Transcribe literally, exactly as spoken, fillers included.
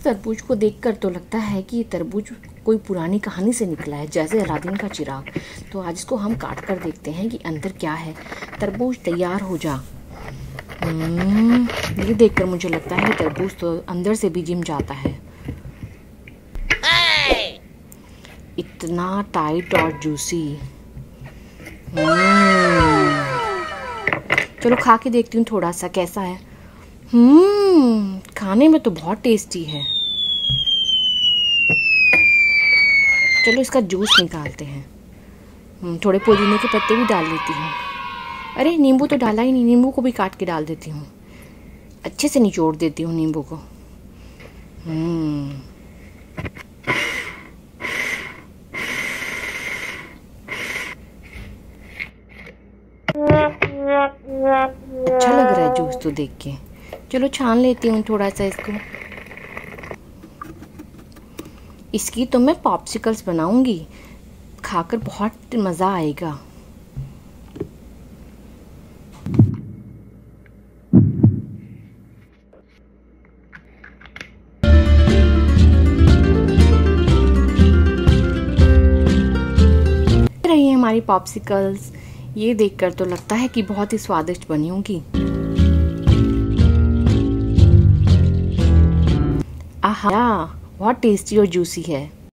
तरबूज को देखकर तो लगता है कि ये तरबूज कोई पुरानी कहानी से निकला है, जैसे अलादीन का चिराग। तो आज इसको हम काट कर देखते हैं कि अंदर क्या है। तरबूज तैयार हो जा। हम्म, ये देखकर मुझे लगता है तरबूज तो अंदर से भी जिम जाता है। इतना टाइट और जूसी। चलो खा के देखती हूँ थोड़ा सा कैसा है। हम्म, खाने में तो बहुत टेस्टी है। चलो इसका जूस निकालते हैं। थोड़े पुदीने के पत्ते भी डाल देती हूँ। अरे नींबू तो डाला ही नहीं, नींबू को भी काट के डाल देती हूँ। अच्छे से निचोड़ देती हूँ नींबू को। हम्म, अच्छा लग रहा है जूस तो देख के। चलो छान लेती हूँ थोड़ा सा इसको। इसकी तो मैं पॉप्सिकल्स बनाऊंगी, खाकर बहुत मज़ा आएगा। रही है हमारी पॉप्सिकल्स। ये देखकर तो लगता है कि बहुत ही स्वादिष्ट बनी होंगी। आहा, बहुत टेस्टी और जूसी है।